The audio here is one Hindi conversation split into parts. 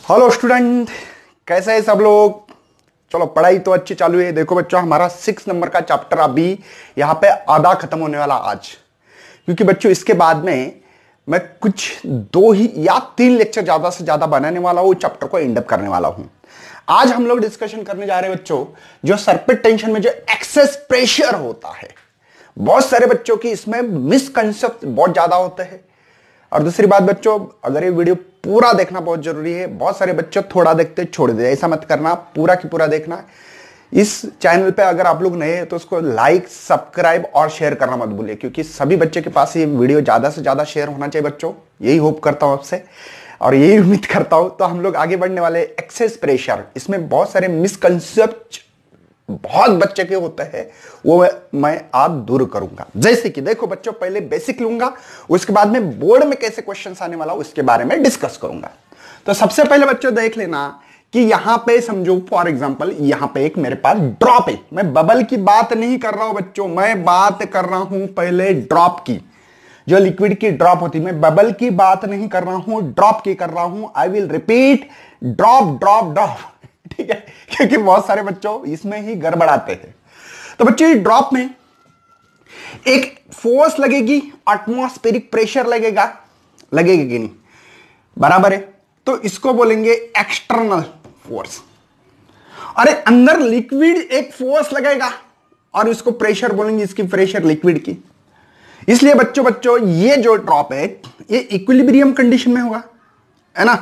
हेलो स्टूडेंट, कैसे है सब लोग। चलो पढ़ाई तो अच्छी चालू है। देखो बच्चों, हमारा 6 नंबर का चैप्टर अभी यहाँ पे आधा खत्म होने वाला आज, क्योंकि बच्चों इसके बाद में मैं कुछ 2 ही या 3 लेक्चर ज्यादा से ज्यादा बनाने वाला हूँ, चैप्टर को एंड अप करने वाला हूँ। आज हम लोग डिस्कशन करने जा रहे हैं बच्चों, जो सरफेस टेंशन में जो एक्सेस प्रेशर होता है। बहुत सारे बच्चों की इसमें मिसकंसेप्ट बहुत ज्यादा होते हैं। और दूसरी बात बच्चों, अगर ये वीडियो पूरा देखना बहुत जरूरी है। बहुत सारे बच्चे थोड़ा देखते छोड़ दे, ऐसा मत करना, पूरा की पूरा देखना। इस चैनल पे अगर आप लोग नए हैं तो उसको लाइक, सब्सक्राइब और शेयर करना मत भूलिए, क्योंकि सभी बच्चे के पास ये वीडियो ज्यादा से ज्यादा शेयर होना चाहिए बच्चों। यही होप करता हूं आपसे और यही उम्मीद करता हूं। तो हम लोग आगे बढ़ने वाले एक्सेस प्रेशर, इसमें बहुत सारे मिसकंसेप्ट बहुत बच्चे के होते हैं, वो मैं आज दूर करूंगा। जैसे कि देखो बच्चों, पहले बेसिक लूंगा, उसके बाद में बोर्ड में कैसे क्वेश्चंस आने वाला उसके बारे में डिस्कस करूंगा। तो सबसे पहले बच्चों देख लेना कि यहां पे समझो, फॉर एग्जांपल यहां पे एक मेरे पास ड्रॉप है। मैं बबल की बात नहीं कर रहा हूं बच्चों, मैं बात कर रहा हूं पहले ड्रॉप की, जो लिक्विड की ड्रॉप होती है। मैं बबल की बात नहीं कर रहा हूं, ड्रॉप की कर रहा हूं। I will repeat, drop drop drop, ठीक है, क्योंकि बहुत सारे बच्चों इसमें ही गड़बड़ाते हैं। तो बच्चों इस ड्रॉप में एक फोर्स लगेगी, एटमॉस्फेरिक प्रेशर लगेगा कि नहीं, बराबर है। तो इसको बोलेंगे एक्सटर्नल फोर्स। अरे अंदर लिक्विड एक फोर्स लगेगा और इसको प्रेशर बोलेंगे, इसकी प्रेशर लिक्विड की। इसलिए बच्चों ये जो ड्रॉप है ये इक्विलिब्रियम कंडीशन में होगा, है ना।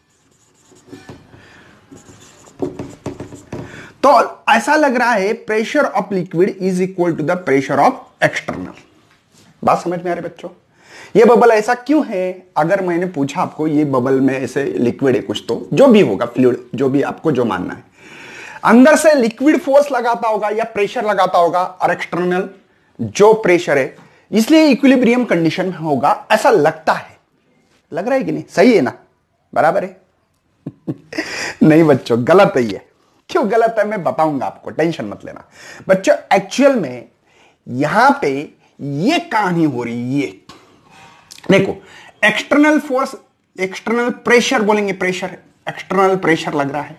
तो ऐसा लग रहा है pressure of liquid is equal to the pressure of external. बात समझ में आ रही बच्चों। ये बबल ऐसा क्यों है? अगर मैंने पूछा आपको ये बबल में ऐसे लिक्विड है कुछ, तो जो भी होगा फ्लूइड, जो भी आपको जो मानना है, अंदर से लिक्विड फोर्स लगाता होगा या प्रेशर लगाता होगा, और एक्सटर्नल जो प्रेशर है, इसलिए इक्विलिब्रियम कंडीशन में होगा, ऐसा लगता है। लग रहा है कि नहीं? सही है ना, बराबर है। नहीं बच्चों, गलत है ये। क्यों गलत है मैं बताऊंगा आपको, टेंशन मत लेना बच्चों। एक्चुअल में यहां पे ये कहानी हो रही, ये देखो, एक्सटर्नल फोर्स, एक्सटर्नल प्रेशर बोलेंगे, प्रेशर, एक्सटर्नल प्रेशर लग रहा है,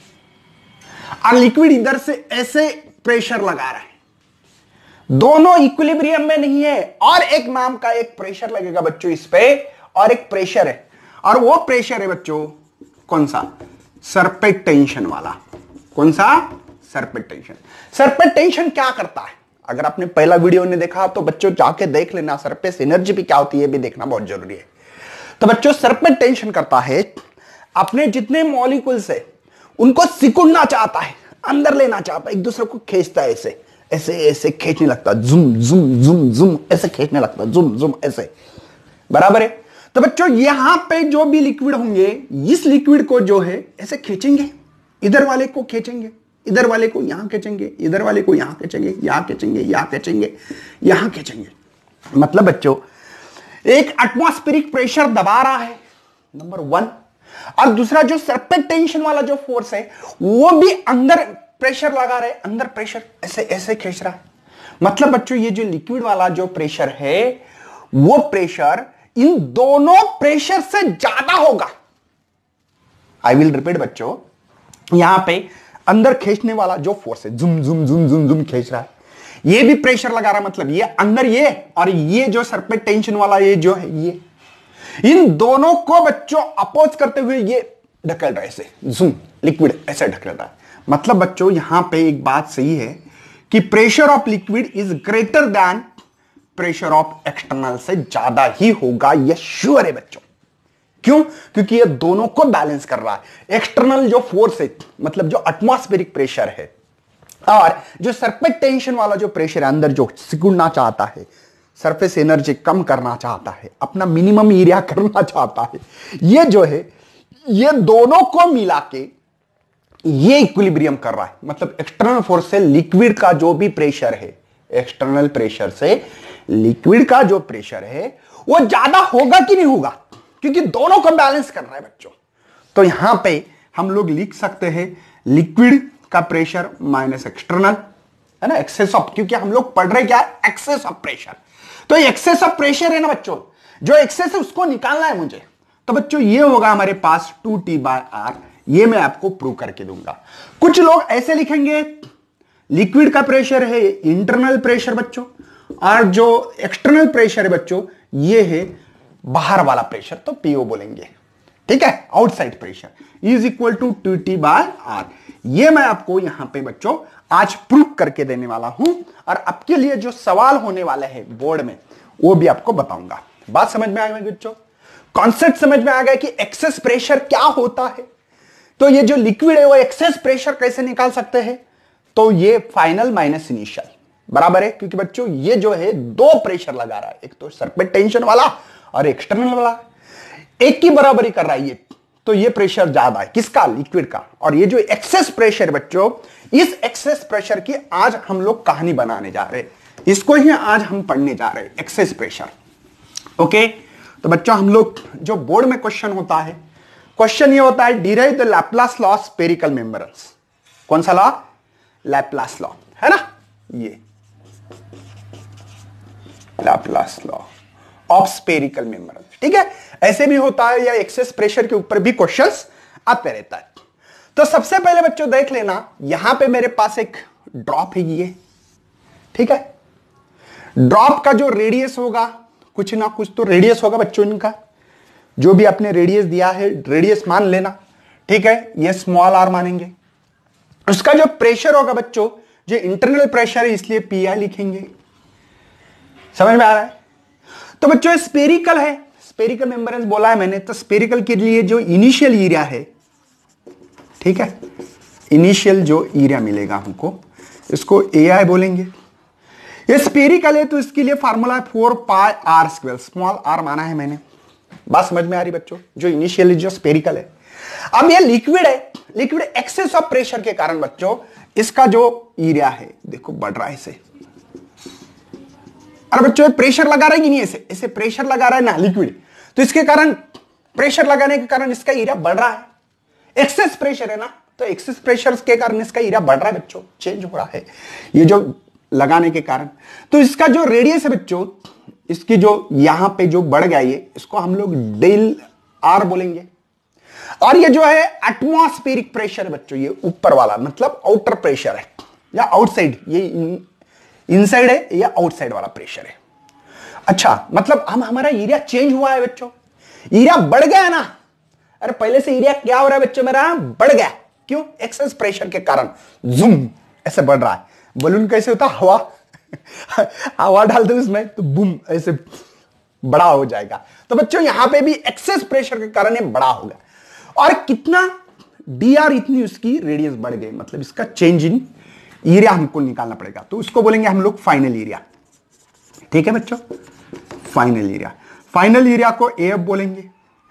और लिक्विड इधर से ऐसे प्रेशर लगा रहा है। दोनों इक्विलिब्रियम में नहीं है, और एक नाम का एक प्रेशर लगेगा बच्चों इस पे, और एक प्रेशर है, और वो प्रेशर है बच्चों कौन सा? सरफेस टेंशन वाला। कौन सा? Surface tension. सरफेस टेंशन क्या करता है? अगर आपने पहला वीडियो नहीं देखा तो बच्चों जाके देख लेना। सरफेस एनर्जी भी क्या होती है भी देखना बहुत जरूरी है। तो बच्चों सरफेस टेंशन करता है, अपने जितने मॉलिक्यूल्स है उनको सिकुड़ना चाहता है, अंदर लेना चाहता है, एक दूसरे को खींचता है, ऐसे ऐसे ऐसे खींचने लगता है, जुम जुम जुम जुम ऐसे खींचने लगता है, जुम जुम ऐसे, बराबर है। तो बच्चों यहां पे जो भी लिक्विड होंगे, इस लिक्विड को जो है ऐसे खींचेंगे, इधर वाले को खींचेंगे, इधर वाले को यहां खींचेंगे, इधर वाले को यहां खींचेंगे, यहां खींचेंगे, यहां खींचेंगे, यहां खींचेंगे। मतलब बच्चों एक एटमॉस्फेरिक प्रेशर दबा रहा है, नंबर 1, और दूसरा जो सरफेस टेंशन वाला जो फोर्स है वो भी अंदर प्रेशर लगा रहा है, अंदर प्रेशर ऐसे ऐसे खींच रहा है। मतलब बच्चों ये जो लिक्विड वाला जो प्रेशर है वो प्रेशर इन दोनों प्रेशर से ज्यादा होगा। आई विल रिपीट बच्चों, यहां पे अंदर खींचने वाला जो फोर्स है, जुम जुम जुम जुम जुम खींच रहा है, ये भी प्रेशर लगा रहा है। मतलब ये अंदर ये, और ये जो सरफेस टेंशन वाला ये जो है, ये इन दोनों को बच्चों अपोज करते हुए ये ढकेल रहा है, ऐसे जुम, लिक्विड ऐसे ढकेल रहा है। मतलब बच्चों यहां पे एक बात सही है कि pressure of liquid is greater than pressure of external, से ज्यादा ही होगा, यह श्योर है बच्चों। क्यों? क्योंकि ये दोनों को बैलेंस कर रहा है। एक्सटर्नल जो फोर्स है, मतलब जो एटमॉस्फेरिक प्रेशर है, और जो सरफेस टेंशन वाला जो प्रेशर है, अंदर जो सिकुड़ना चाहता है, सरफेस एनर्जी कम करना चाहता है, अपना मिनिमम एरिया करना चाहता है, ये जो है ये दोनों को मिला के ये इक्विलिब्रियम कर रहा है। मतलब एक्सटर्नल फोर्स से लिक्विड का जो भी प्रेशर है, एक्सटर्नल प्रेशर से लिक्विड का जो प्रेशर है वो ज्यादा होगा कि नहीं होगा, क्योंकि दोनों को बैलेंस कर रहा है बच्चों। तो यहां पे हम लोग लिख सकते हैं लिक्विड का प्रेशर माइनस एक्सटर्नल, है ना, एक्सेस ऑफ, क्योंकि हम लोग पढ़ रहे क्या? Excess of pressure. तो एक्सेस ऑफ प्रेशर है ना बच्चों, जो एक्सेस है उसको निकालना है मुझे। तो बच्चों ये होगा हमारे पास 2T/R। ये मैं आपको प्रूव करके दूंगा। कुछ लोग ऐसे लिखेंगे, लिक्विड का प्रेशर है इंटरनल प्रेशर बच्चों, और जो एक्सटर्नल प्रेशर है बच्चों ये है बाहर वाला प्रेशर, तो पीओ बोलेंगे। ठीक है, outside pressure is equal to 2T/R। ये मैं आपको यहां पे बच्चों आज प्रूव करके देने वाला हूं, और आपके लिए जो सवाल होने वाले हैं बोर्ड में वो भी आपको बताऊंगा। बात समझ में आ गई बच्चों? कॉन्सेप्ट समझ में आ गया कि एक्सेस प्रेशर क्या होता है। तो ये जो लिक्विड है वो एक्सेस प्रेशर कैसे निकाल सकते हैं? तो ये फाइनल माइनस इनिशियल बराबर है, क्योंकि बच्चों ये जो है दो प्रेशर लगा रहा है, एक तो सरफेस टेंशन वाला और एक्सटर्नल वाला, एक की बराबरी कर रहा है ये, तो ये प्रेशर ज्यादा है किसका? लिक्विड का। और ये जो एक्सेस प्रेशर बच्चों, इस एक्सेस प्रेशर की आज हम लोग कहानी बनाने जा रहे हैं, इसको ही आज हम पढ़ने जा रहे हैं, एक्सेस प्रेशर। ओके, तो बच्चों हम लोग जो बोर्ड में क्वेश्चन होता है, क्वेश्चन ये होता है derive the Laplace law of spherical members. कौन सा लॉ? लैप्लास लॉ, है ना, ये Laplace law of spherical members. ठीक है, ऐसे भी होता है, या एक्सेस प्रेशर के ऊपर भी क्वेश्चंस आते रहता है। तो सबसे पहले बच्चों देख लेना, यहां पे मेरे पास एक ड्रॉप है ये। ठीक है, ड्रॉप का जो रेडियस होगा, कुछ ना कुछ तो रेडियस होगा बच्चों इनका, जो भी आपने रेडियस दिया है रेडियस मान लेना। ठीक है, ये स्मॉल आर मानेंगे। उसका जो प्रेशर होगा बच्चों, जो इंटरनल प्रेशर है इसलिए पीआई लिखेंगे। समझ में आ रहा है? तो बच्चों स्फेरिकल है, स्फेरिकल मेंब्रेन बोला है मैंने, तो स्फेरिकल के लिए जो इनिशियल एरिया है, ठीक है, इनिशियल जो एरिया मिलेगा हमको, इसको एआई बोलेंगे। ये स्फेरिकल है तो इसके लिए फार्मूला है 4πr², स्मॉल आर माना है मैंने। बात समझ में आ रही बच्चों? जो इनिशियल जो स्फेरिकल है। अब ये लिक्विड है, लिक्विड एक्सेस ऑफ प्रेशर के कारण बच्चों इसका जो एरिया है देखो बढ़ रहा है इसे। अरे बच्चों प्रेशर लगा रहा है कि नहीं, ऐसे ऐसे प्रेशर लगा रहा है ना लिक्विड, तो इसके कारण प्रेशर लगाने के कारण इसका एरिया बढ़ रहा है। एक्सेस प्रेशर है ना, तो एक्सेस प्रेशर के कारण इसका एरिया बढ़ रहा है बच्चों, चेंज हो रहा है ये जो लगाने के कारण। तो इसका जो रेडियस है बच्चों, इसकी जो यहां पे जो बढ़ गया ये, इसको हम लोग डेल आर बोलेंगे। और ये जो है एटमॉस्फेरिक प्रेशर है बच्चों, ये ऊपर वाला मतलब आउटर प्रेशर है या आउटसाइड, ये इनसाइड है या आउटसाइड वाला प्रेशर है। अच्छा, मतलब हम हमारा एरिया चेंज हुआ है बच्चों, एरिया बढ़ गया है ना। अरे पहले से एरिया क्या हो रहा है बच्चों मेरा? बढ़ गया। क्यों? एक्सेस प्रेशर के कारण जूम ऐसे बढ़ रहा है। बलून कैसे होता? हवा हवा डाल दो इसमें तो बूम ऐसे बड़ा हो जाएगा। तो बच्चों यहां पे भी एक्सेस प्रेशर के कारण ये बड़ा होगा। और कितना dr, इतनी उसकी रेडियस बढ़ गई, मतलब इसका चेंज इन एरिया हमको निकालना पड़ेगा। तो उसको बोलेंगे हम लोग फाइनल एरिया। ठीक है बच्चों, फाइनल एरिया। फाइनल एरिया को एफ बोलेंगे।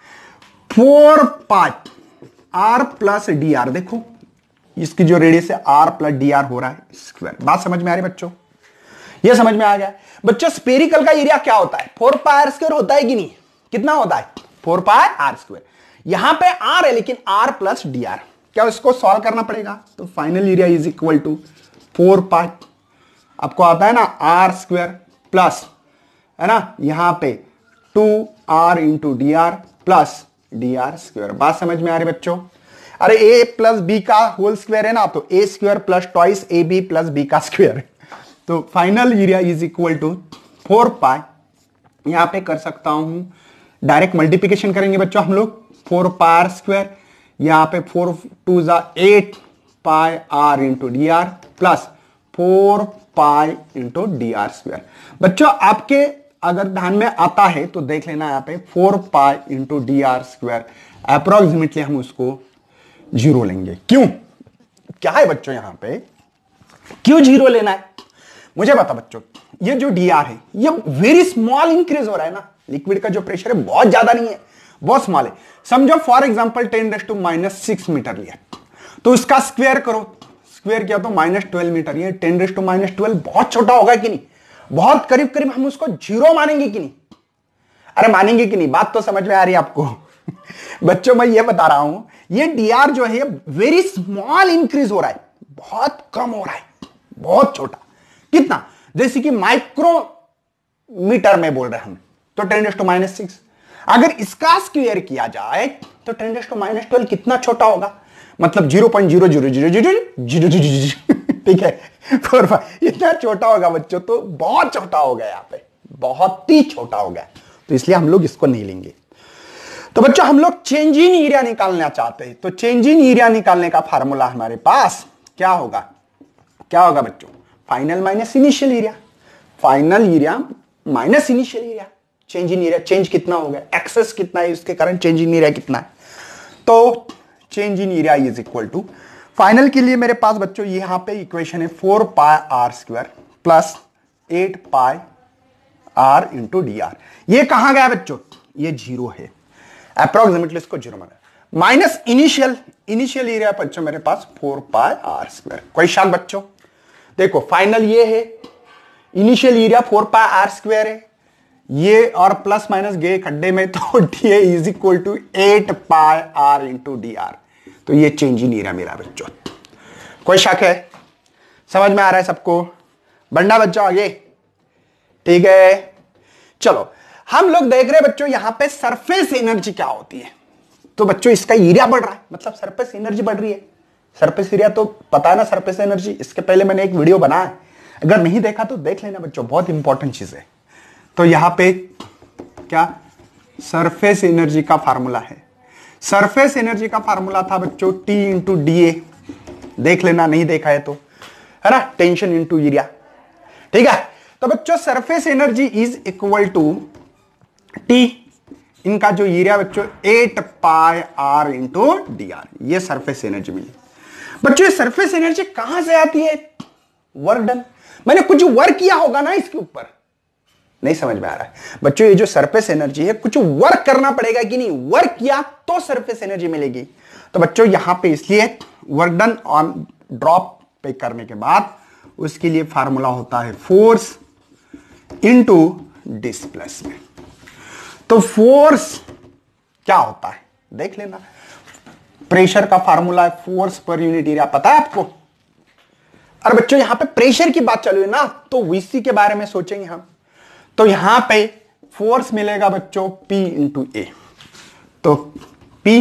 4πr प्लस dr, देखो इसकी जो रेडियस है r प्लस dr हो रहा है स्क्वायर। बात समझ में आ रही बच्चों? ये समझ में आ गया बच्चों। स्फेरिकल का एरिया क्या होता है? 4πr² होता है कि नहीं? कितना होता है? 4πr²। यहां पे r है लेकिन r प्लस dr, क्या इसको सॉल्व करना पड़ेगा? तो final area is equal to 4π, आपको आता है ना r² प्लस, है ना, यहां पे 2r into dr plus dr²। बात समझ में आ रही बच्चों? अरे a प्लस b का होल स्क्वायर है ना, तो a² plus twice ab plus b का स्क्वायर। तो final area is equal to 4π, यहां पे कर सकता हूं डायरेक्ट मल्टीप्लिकेशन करेंगे बच्चों हम लोग, 4πr², यहां पे 4 2 8πr into dr plus 4π into dr²। बच्चों आपके अगर ध्यान में आता है तो देख लेना, यहां पे 4π इंटू dr², अप्रोक्सीमेटली हम उसको 0 लेंगे। क्यों? क्या है बच्चों यहां पे क्यों 0 लेना है? मुझे बता बच्चों, ये जो dr है ये वेरी स्मॉल इंक्रीज हो रहा है ना, लिक्विड का जो प्रेशर है बहुत ज्यादा नहीं है, बहुत स्मॉल है। समझो फॉर एग्जांपल 10⁻⁻6 मीटर लिया, तो इसका स्क्वायर करो, स्क्वायर किया तो -12 मीटर। ये 10⁻12 बहुत छोटा होगा कि नहीं? बहुत करीब करीब हम उसको 0 मानेंगे कि नहीं? अरे मानेंगे कि नहीं? बात तो समझ में आ रही है आपको? बच्चों मैं ये बता रहा हूं, ये dr जो है वेरी स्मॉल इंक्रीज हो रहा है, बहुत कम हो रहा है, बहुत छोटा। कितना? जैसे कि माइक्रोमीटर में बोल रहे हैं हम, तो 10⁻⁶। अगर इसका स्क्वायर किया जाए तो 10⁻12 कितना छोटा होगा, मतलब 0.000000, ठीक है, 4 इतना छोटा होगा बच्चों, तो बहुत छोटा होगा, यहाँ पे बहुत ही छोटा होगा, तो इसलिए हम लोग इसको नहीं लेंगे। तो बच्चों हम लोग चेंज इन एरिया निकालना चाहते हैं, तो चेंज इन एरिया निकालने का फार्मूला हमारे पास क्या होगा, क्या होगा बच्चों, final minus initial area, final area minus initial area, change in area, change कितना हो गया, एक्सेस कितना है इसके कारण चेंज इन एरिया कितना है, तो change in area is equal to, final के लिए मेरे पास बच्चों यहां पे इक्वेशन है 4πr² plus 8πr into D R, ये कहां गया बच्चों, ये 0 है, अप्रोक्सीमेटली इसको 0 माना, माइनस इनिशियल एरिया बच्चों मेरे पास 4πr², कोई शक बच्चों, देखो फाइनल ये है, इनिशियल एरिया 4πr² है, ये और प्लस माइनस गए खड्डे में, तो D is equal to 8πr into D R, तो ये चेंज इन एरिया मेरा बच्चों, कोई शक है, समझ में आ रहा है सबको, बढ़ना बच्चों आगे, ठीक है। चलो हम लोग देख रहे हैं बच्चों यहां पे सरफेस एनर्जी क्या होती है, तो बच्चों इसका एरिया बढ़ रहा है, मतलब सरफेस एनर्जी बढ़ रही है, सरफेस एरिया तो पता है ना, सरफेस एनर्जी, इसके पहले मैंने एक वीडियो बनाया है, अगर नहीं देखा तो देख लेना बच्चों, बहुत इंपॉर्टेंट चीज है। तो यहां पे क्या सरफेस एनर्जी का फार्मूला है, सरफेस एनर्जी का फार्मूला था बच्चों T इंटू डी, देख लेना नहीं देखा है तो, है ना, टेंशन इंटू एरिया, ठीक है। तो बच्चों surface energy is equal to T, इनका जो एरिया बच्चों 8πr इंटू डी आर, ये सरफेस एनर्जी मिली बच्चों। ये सरफेस एनर्जी कहां से आती है, वर्क डन, मैंने कुछ वर्क किया होगा ना इसके ऊपर, नहीं समझ में आ रहा है बच्चों, ये जो सरफेस एनर्जी है कुछ वर्क करना पड़ेगा कि नहीं, वर्क किया तो सरफेस एनर्जी मिलेगी, तो बच्चों यहां पे इसलिए वर्क डन ऑन ड्रॉप पे करने के बाद उसके लिए फार्मूला होता है फोर्स इंटू डिस्प्लेसमेंट। तो फोर्स क्या होता है देख लेना, प्रेशर का फार्मूला है फोर्स पर यूनिट एरिया, पता है आपको। और बच्चों यहां पे प्रेशर की बात चालू है ना, तो वीसी के बारे में सोचेंगे हम, तो यहां पे फोर्स मिलेगा बच्चों P इंटू ए, तो P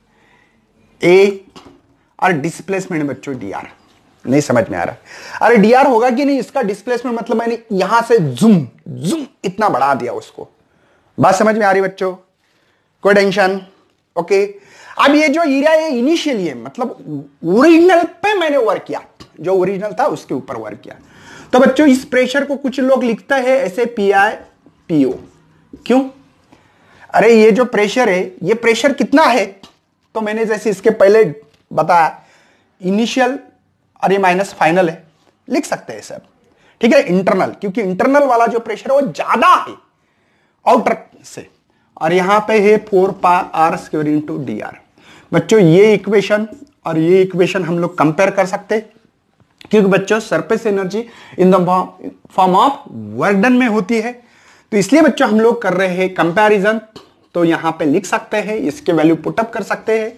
ए और डिस्प्लेसमेंट बच्चों dr, नहीं समझ में आ रहा, अरे dr होगा कि नहीं, इसका डिस्प्लेसमेंट मतलब मैंने यहां से जूम इतना बढ़ा दिया उसको, बात समझ में आ रही बच्चों, कोई टेंशन, ओके। अब ये जो एरिया है इनिशियल है, मतलब ओरिजिनल पे मैंने वर्क किया, जो ओरिजिनल था उसके ऊपर वर्क किया, तो बच्चों इस प्रेशर को कुछ लोग लिखते हैं ऐसे PI/PO, क्यों, अरे ये जो प्रेशर है ये प्रेशर कितना है, तो मैंने जैसे इसके पहले बताया इनिशियल और ये माइनस फाइनल है, लिख सकते हैं सब, ठीक है, इंटरनल, क्योंकि इंटरनल वाला जो प्रेशर है वो ज्यादा है आउटर से, और यहां पे है 4πr² इंटू डी आर। बच्चों ये इक्वेशन और ये इक्वेशन हम लोग कंपेयर कर सकते हैं, क्योंकि बच्चों surface energy in the form of work done में होती है, तो इसलिए बच्चों हम लोग कर रहे हैं कंपैरिजन, तो यहां पे लिख सकते हैं, इसके वैल्यू पुटअप कर सकते हैं,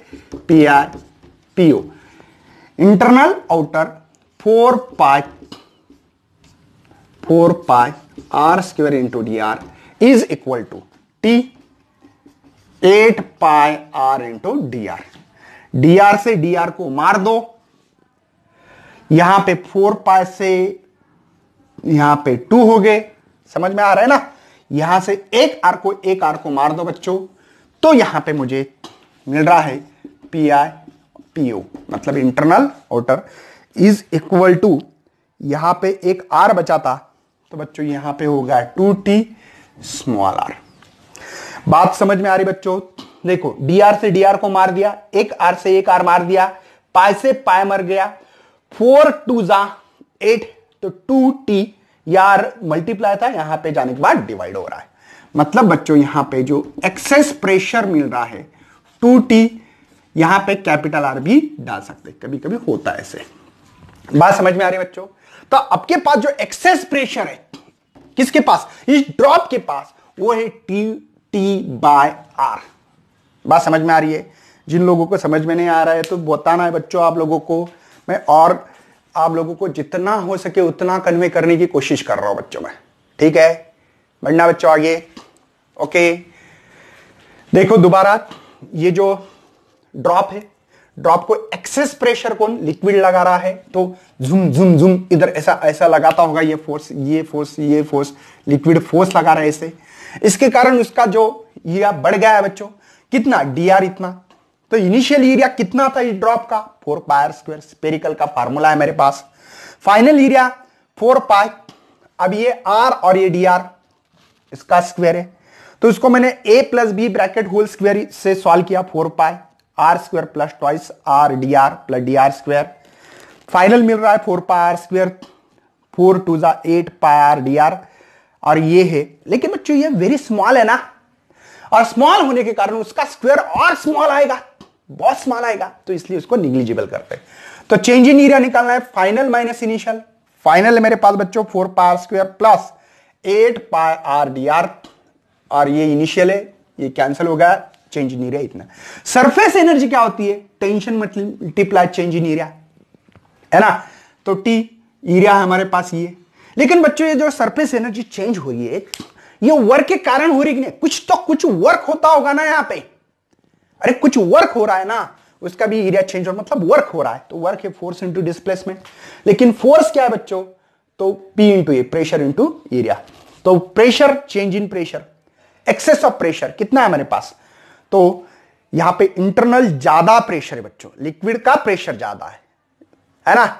PI/PO internal outer 4πr² into D R is equal to T 8πr into D R, D R से डी आर को मार दो, यहां पे 4π से यहां पे 2 हो गए, समझ में आ रहा है ना, यहां से एक आर को मार दो बच्चों, तो यहां पे मुझे मिल रहा है PI/PO, मतलब internal outer is equal to, यहां पे एक आर बचा था, तो बच्चों यहां पे होगा 2T स्मॉल r, बात समझ में आ रही बच्चों, देखो dr से dr को मार दिया, एक r से एक r मार दिया, पाई से पाई मर गया, 4 2 जा 8, तो 2T यार मल्टीप्लाई था, यहां पे जाने के बाद डिवाइड हो रहा है, मतलब बच्चों यहां पे जो एक्सेस प्रेशर मिल रहा है 2T, यहां पे कैपिटल R भी डाल सकते, कभी कभी होता है ऐसे, बात समझ में आ रही है बच्चों। तो आपके पास जो एक्सेस प्रेशर है किसके पास, इस ड्रॉप के पास, वो है T/R, बात समझ में आ रही है। जिन लोगों को समझ में नहीं आ रहा है तो बताना है बच्चों आप लोगों को मैं, और आप लोगों को जितना हो सके उतना कन्वे करने की कोशिश कर रहा हूं बच्चों में, ठीक है, बढ़ना बच्चों आगे, ओके। देखो दोबारा, ये जो ड्रॉप है, ड्रॉप को एक्सेस प्रेशर कौन, लिक्विड लगा रहा है, तो झुम झुम झुम इधर ऐसा ऐसा लगाता होगा, ये फोर्स ये फोर्स ये फोर्स, लिक्विड फोर्स लगा रहा है ऐसे, इसके कारण उसका जो एरिया बढ़ गया है बच्चों, कितना, dr इतना। तो इनिशियल एरिया कितना था इस ड्रॉप का, 4 पाई स्क्वायर, स्पेरिकल का फार्मूला है मेरे पास, फाइनल एरिया 4 पाई। अब ये r और ये dr इसका स्क्वायर है, तो इसको मैंने a plus B bracket whole square से सॉल्व किया, 4 pi r square plus twice r dr plus dr square, final मिल रहा है 4 पाई r स्क्वायर, 4 टू जा 8 पाई r dr, और ये है, लेकिन बच्चों ये वेरी स्मॉल है ना, और स्मॉल होने के कारण उसका स्क्वायर और स्मॉल आएगा, बहुत स्मॉल आएगा, तो इसलिए उसको निग्लिजिबल करते हैं। तो चेंज इन एरिया निकालना है, फाइनल माइनस इनिशियल, फाइनल है मेरे पास बच्चों 4 pi r square plus 8 pi r dr, और ये इनिशियल है, ये कैंसिल हो गया, चेंज इन एरिया इतना। सरफेस एनर्जी क्या होती है, tension multiply change in area है ना, तो टी एरिया है हमारे पास ये। लेकिन बच्चों ये जो सरफेस एनर्जी चेंज हो रही है, ये वर्क के कारण हो रही है कि नहीं, कुछ तो कुछ वर्क होता होगा ना यहाँ पे, अरे कुछ वर्क हो रहा है ना, उसका भी एरिया चेंज हो, मतलब वर्क हो रहा है, तो वर्क है फोर्स इंटू डिस्प्लेसमेंट। लेकिन फोर्स क्या है बच्चों, तो P into A, pressure into area. तो pressure, change in pressure, excess of pressure कितना है हमारे पास, तो यहां पे इंटरनल ज्यादा प्रेशर है बच्चों, लिक्विड का प्रेशर ज्यादा है ना,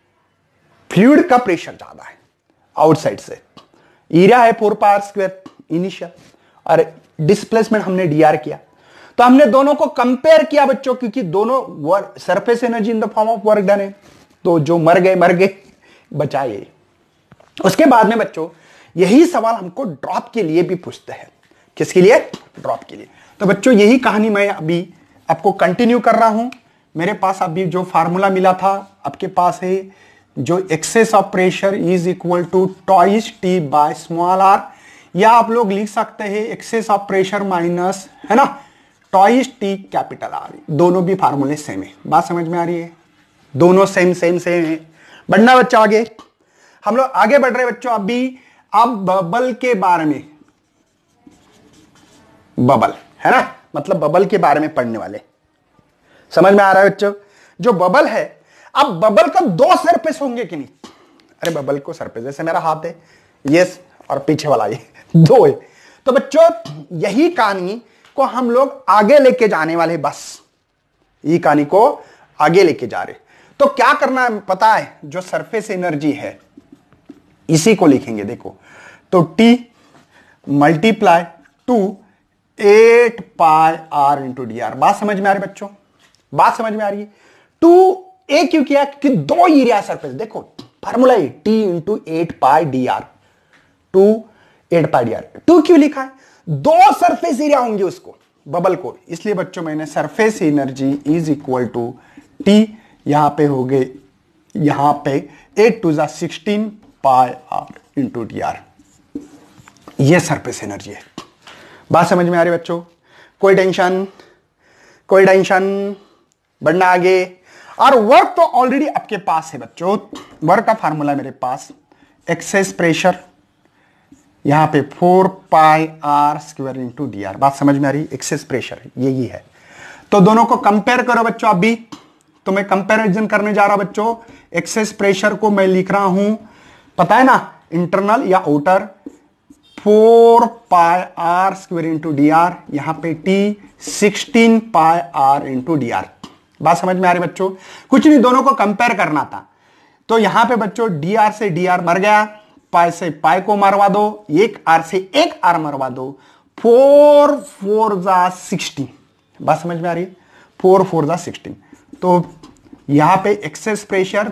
फ्लूइड का प्रेशर ज्यादा है आउटसाइड से। एरिया है 4 पाई r स्क्वायर इनिशियल, और डिस्प्लेसमेंट हमने dr किया। तो हमने दोनों को कंपेयर किया बच्चों, क्योंकि दोनों surface energy in the form of work done है, तो जो मर गए बचाए। उसके बाद में बच्चों यही सवाल हमको ड्रॉप के लिए भी पूछते हैं, किसके लिए, ड्रॉप के लिए। तो बच्चों यही कहानी मैं अभी आपको कंटिन्यू कर रहा हूं। मेरे पास अभी जो फार्मूला मिला था आपके पास है, जो excess of pressure is equal to twice T by small R, या आप लोग लिख सकते हैं एक्सेस ऑफ प्रेशर माइनस, है ना, टॉइस टी कैपिटल आर। दोनों भी फार्मूले सेम है, बात समझ में आ रही है, दोनों सेम है। बढ़ना बच्चा आगे, हम लोग आगे बढ़ रहे बच्चों। अभी अब बबल के बारे में, बबल है ना, मतलब बबल के बारे में पढ़ने वाले, समझ में आ रहा है बच्चों। जो बबल है, अब बबल का 2 सरफेस होंगे कि नहीं, अरे बबल को सरफेस जैसे मेरा हाथ है ये, और पीछे वाला ये 2 है। तो बच्चों यही कहानी को हम लोग आगे लेके जाने वाले, बस ये कहानी को आगे लेके जा रहे। तो क्या करना है पता है, जो सरफेस एनर्जी है इसी को लिखेंगे, देखो, तो T multiply two 8 pi r into dr। बात समझ में आ रही बच्चों, बात समझ में आ रही है। 2a क्यों किया, कि 2 एरिया सरफेस, देखो फार्मूला है T into 8 pi dr, 8 pi dr। 2 क्यों लिखा है, 2 सरफेस एरिया होंगे उसको, बबल को, इसलिए बच्चों मैंने surface energy is equal to T, यहां पे हो गए, यहां पे 8 to 16 pi r into dr, ये सरफेस एनर्जी है। बात समझ में आ रही बच्चों, कोई टेंशन, कोई टेंशन, बढ़ना आगे। और वर्क तो ऑलरेडी आपके पास है बच्चों, वर्क का फार्मूला मेरे पास, एक्सेस प्रेशर यहां पे 4 pi r square into dr। बात समझ में आ रही, एक्सेस प्रेशर यही है। तो दोनों को कंपेयर करो बच्चों। अभी तो मैं कंपैरिजन करने जा रहा बच्चों, एक्सेस प्रेशर को मैं लिख रहा हूं, पता है ना, इंटरनल या outer, 4 pi r square into dr, यहां पे T 16 pi r into dr। बात समझ में आ रही बच्चों, कुछ नहीं, दोनों को कंपेयर करना था। तो यहां पे बच्चों dr से dr मर गया, पाई से पाई को मरवा दो, एक r से एक r मरवा दो, 4 4 जा 16। बात समझ में आ रही, 4 4 जा 16। तो यहां पे excess pressure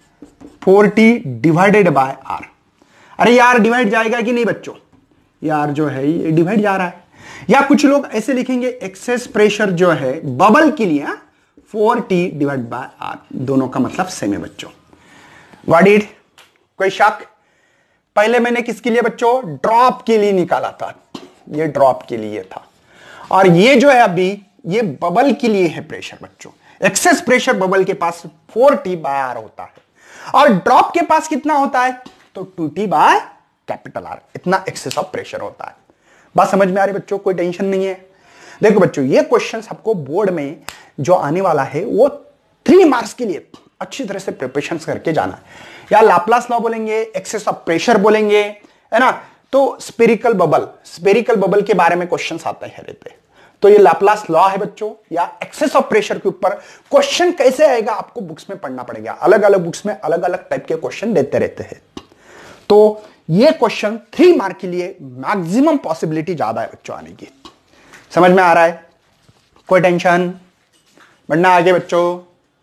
4T divided by r। अरे यार डिवाइड जाएगा कि नहीं बच्चों, यार जो है ये डिवाइड जा रहा है। या कुछ लोग ऐसे लिखेंगे, एक्सेस प्रेशर जो है बबल के लिए 4T डिवाइड बाय r, दोनों का मतलब सेम है बच्चों। व्हाट इट, कोई शक? पहले मैंने किसके लिए बच्चों, ड्रॉप के लिए निकाला था, ये ड्रॉप के लिए था, और ये जो है अभी ये बबल के लिए है प्रेशर बच्चों। एक्सेस प्रेशर बबल के पास 4T बाय r होता है, और ड्रॉप के पास कितना होता है, तो 2T बाय कैपिटल R, इतना एक्सेस ऑफ प्रेशर होता है। बात समझ में आ रही बच्चों, कोई टेंशन नहीं है। देखो बच्चों, ये क्वेश्चन आपको बोर्ड में जो आने वाला है वो 3 मार्क्स के लिए अच्छी तरह से प्रिपरेशन करके जाना है। या लाप्लास लॉ बोलेंगे, एक्सेस ऑफ प्रेशर बोलेंगे, है ना, तो स्पेरिकल बबल के बारे में क्वेश्चन आते हैं रहते। तो ये लाप्लास लॉ है बच्चों, या एक्सेस ऑफ प्रेशर के ऊपर क्वेश्चन कैसे आएगा आपको बुक्स में पढ़ना पड़ेगा। अलग अलग बुक्स में अलग अलग टाइप के क्वेश्चन देते रहते हैं। तो ये क्वेश्चन 3 मार्क के लिए मैक्सिमम पॉसिबिलिटी ज्यादा है बच्चों आने की। समझ में आ रहा है? कोई टेंशन? बढ़ना आगे बच्चों।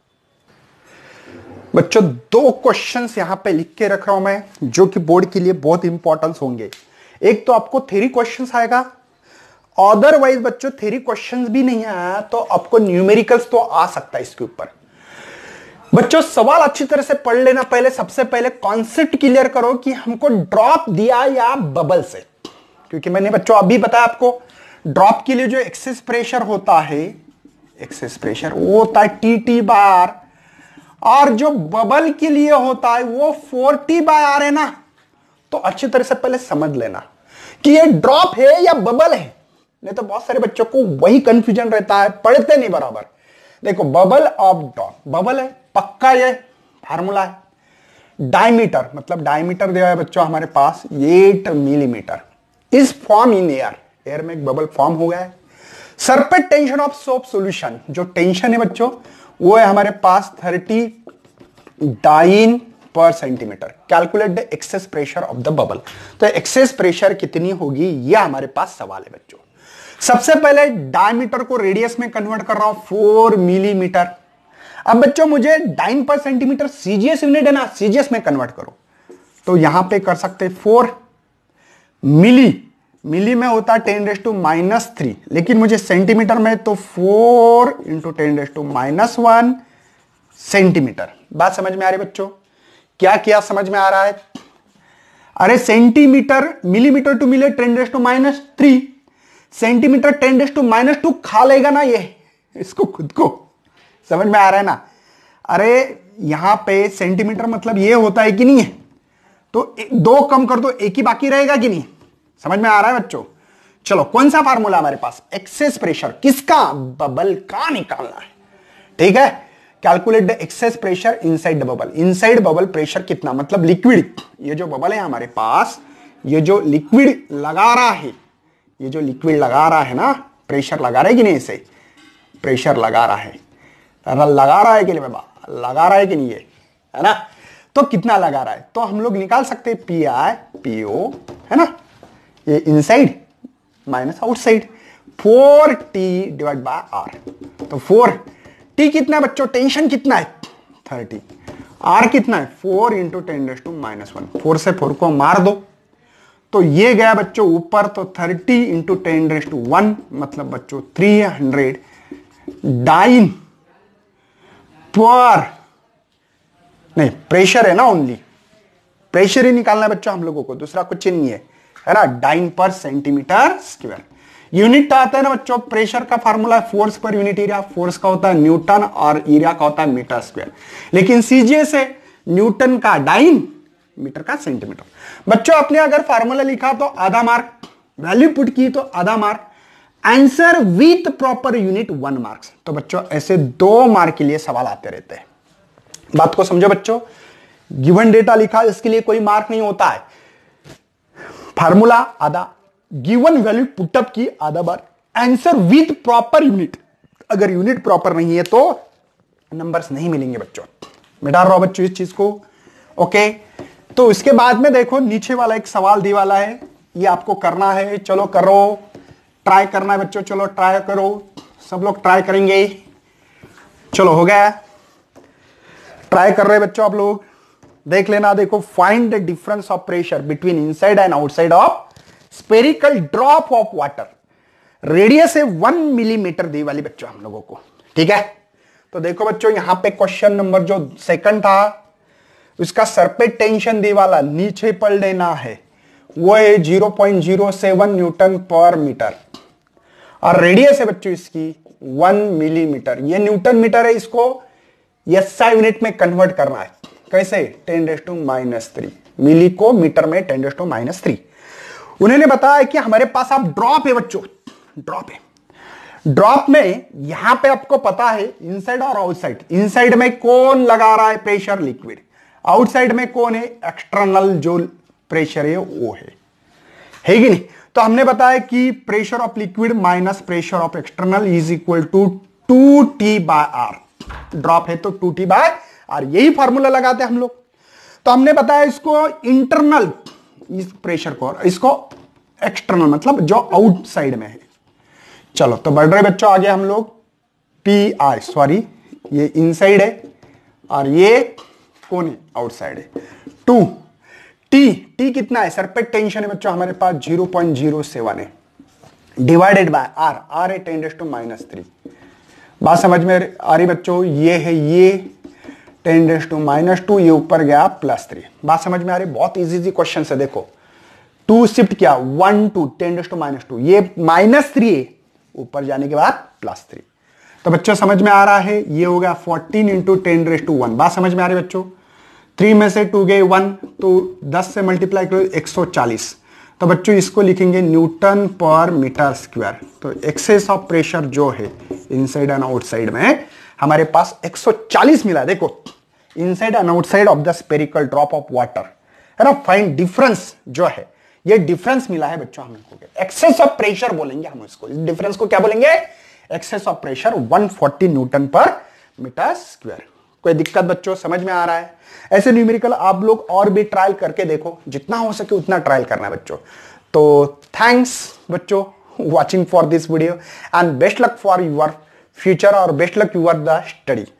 बच्चों 2 क्वेश्चंस यहां पे लिख के रख रहा हूं मैं, जो कि बोर्ड के लिए बहुत इंपॉर्टेंस होंगे। एक तो आपको थ्योरी क्वेश्चंस आएगा, अदरवाइज बच्चों थ्योरी क्वेश्चंस भी नहीं आया तो आपको न्यूमेरिकल्स तो आ सकता है इसके ऊपर। बच्चों सवाल अच्छी तरह से पढ़ लेना। पहले सबसे पहले कॉन्सेप्ट क्लियर करो कि हमको ड्रॉप दिया या बबल से, क्योंकि मैंने बच्चों अभी बताया आपको ड्रॉप के लिए जो एक्सेस प्रेशर होता है, एक्सेस प्रेशर वो होता है टी बार, और जो बबल के लिए होता है वो 4T बाय आर है ना। तो अच्छी तरह से पहले समझ लेना कि ये ड्रॉप है या बबल है, नहीं तो बहुत सारे बच्चों को वही कंफ्यूजन रहता है, पढ़ते नहीं बराबर। देखो बबल ऑफ ड्रॉप, बबल है पक्का, ये फार्मूला है। डायमीटर मतलब डायमीटर दिया है बच्चों हमारे पास 8 millimetre, is form in air, air में एक बबल फॉर्म हो गया है। Surface tension of soap solution, जो टेंशन है बच्चों वो है हमारे पास 30 dyne per centimetre. Calculate the excess pressure of the bubble. तो एक्सेस प्रेशर कितनी होगी ये हमारे पास सवाल है बच्चों। सबसे पहले डायमीटर को रेडियस में कन्वर्ट कर रहा हूं 4 मिलीमीटर। अब बच्चों मुझे dine per centimetre CGS unit है ना, सीजीएस में कन्वर्ट करो तो यहां पे कर सकते 4 मिली में होता है 10⁻⁻3, लेकिन मुझे सेंटीमीटर में तो 4 × 10⁻⁻1 सेंटीमीटर। बात समझ में आ रही बच्चों? क्या क्या समझ में आ रहा है? अरे सेंटीमीटर, मिलीमीटर टू मिले 10⁻3, सेंटीमीटर 10⁻2 खा लेगा ना ये इसको खुद को। समझ में आ रहा है ना? अरे यहां पे सेंटीमीटर मतलब ये होता है कि नहीं है, तो 2 कम कर दो 1 ही बाकी रहेगा कि नहीं। समझ में आ रहा है बच्चों? चलो कौन सा फार्मूला हमारे पास? एक्सेस प्रेशर किसका? बबल का निकालना है। ठीक है, calculate the excess pressure inside the bubble. Inside bubble pressure कितना, मतलब लिक्विड, ये जो बबल है हमारे पास, ये जो लिक्विड लगा रहा है, ये जो लिक्विड लगा रहा है ना, प्रेशर लगा रहा है कि नहीं, इसे प्रेशर लगा रहा है, लगा रहा है कि नहीं बाबा, लगा रहा है कि नहीं, ये है ना। तो कितना लगा रहा है तो हम लोग निकाल सकते हैं PI PO, है ना, ये inside minus outside 4T divide by R। तो 4T कितना है बच्चों? टेंशन कितना है? 30। R कितना है? 4 × 10⁻⁻1। 4 से 4 को मार दो तो ये गया बच्चों ऊपर, तो 30 × 10⁻1 मतलब बच्चों 300 डाइन पर, नहीं प्रेशर है ना, ओनली प्रेशर ही निकालना है बच्चों हम लोगों को, दूसरा कुछ नहीं है ना। Dine per centimetre square. Unit आता है ना बच्चों, प्रेशर का फार्मूला है force per unit area, force का होता है न्यूटन और एरिया का होता है मीटर स्क्वायर, लेकिन सीजीएस है न्यूटन का डाइन, मीटर का सेंटीमीटर। बच्चों आपने अगर फार्मूला लिखा तो आधा मार्क, वैल्यू पुट की तो आधा mark, answer with proper unit 1 marks. तो बच्चों ऐसे 2 मार्क के लिए सवाल आते रहते हैं। बात को समझो बच्चों, गिवन डेटा लिखा इसके लिए कोई मार्क नहीं होता है, फार्मूला आधा, गिवन वैल्यू पुटअप की आधा बार, आंसर विथ प्रॉपर यूनिट। अगर यूनिट प्रॉपर नहीं है तो नंबर्स नहीं मिलेंगे बच्चों। मैं डाल रहा हूं बच्चों इस चीज को। ओके, तो इसके बाद में देखो नीचे वाला एक सवाल दी वाला है, ये आपको करना है। चलो करो, ट्राई करना है बच्चों, चलो ट्राई करो, सब लोग ट्राई करेंगे। चलो हो गया, ट्राई कर रहे हैं बच्चों आप लोग, देख लेना। देखो, find the difference of pressure between inside and outside of spherical drop of water. Radius है 1 मिलीमीटर दी वाली बच्चों हम लोगों को। ठीक है, तो देखो बच्चों यहां पे क्वेश्चन नंबर जो सेकंड था उसका सरफेस टेंशन दी वाला नीचे पढ़ लेना है, वो है 0.07 न्यूटन पर मीटर, और रेडियस है बच्चों इसकी 1 मिलीमीटर। ये न्यूटन मीटर है, इसको SI यूनिट में कन्वर्ट करना है। कैसे? 10⁻³ मिली को मीटर में 10⁻³ उन्होंने बताया कि हमारे पास आप ड्रॉप है बच्चों, ड्रॉप है, ड्रॉप में यहां पे आपको पता है इनसाइड और आउटसाइड, इनसाइड में कौन लगा रहा है प्रेशर, लिक्विड, आउटसाइड में कौन है, एक्सटर्नल जो प्रेशर है वो है कि नहीं। तो हमने बताया कि pressure of liquid minus pressure of external is equal to 2T/R, drop है तो 2T/R, यही फॉर्मूला लगाते हैं हम लोग। तो हमने बताया इसको इंटरनल, इस प्रेशर को, इसको एक्सटर्नल मतलब जो आउटसाइड में है। चलो तो बढ़ रहे बच्चों आगे हम लोग, PI, सॉरी ये इनसाइड है और ये कौन है, आउटसाइड है। 2 T कितना है, सर पे टेंशन है बच्चों हमारे पास 0.07 है, डिवाइडेड बाय R, R है 10⁻³ बात समझ में आ रही बच्चों, ये है ये 10⁻², ये ऊपर गया +3, बात समझ में आ रही। बहुत इजी क्वेश्चन है, देखो 2 शिफ्ट किया 1 to 10⁻², ये -3 है, ऊपर जाने के बाद +3, तो बच्चों समझ में आ रहा है, ये हो गया 14 × 10⁻⁻1, बात समझ में आ रही बच्चों। 3 में से 2 गए 1, तो 10 से मल्टीप्लाई करो 140, तो बच्चों इसको लिखेंगे न्यूटन पर मीटर स्क्वायर। तो एक्सेस ऑफ प्रेशर जो है इनसाइड एंड आउटसाइड में हमारे पास 140 मिला। देखो inside and outside of the spherical drop of water, है ना, फाइंड डिफरेंस जो है, ये डिफरेंस मिला है बच्चों हमको, एक्सेस ऑफ प्रेशर बोलेंगे हम इसको, इस डिफरेंस को क्या बोलेंगे, excess of pressure 140 newton per metre square. कोई दिक्कत बच्चों, समझ में आ रहा है। ऐसे न्यूमेरिकल आप लोग और भी ट्रायल करके देखो, जितना हो सके उतना ट्रायल करना है बच्चों। तो थैंक्स बच्चों watching for this video and best luck for your future or best luck for the study.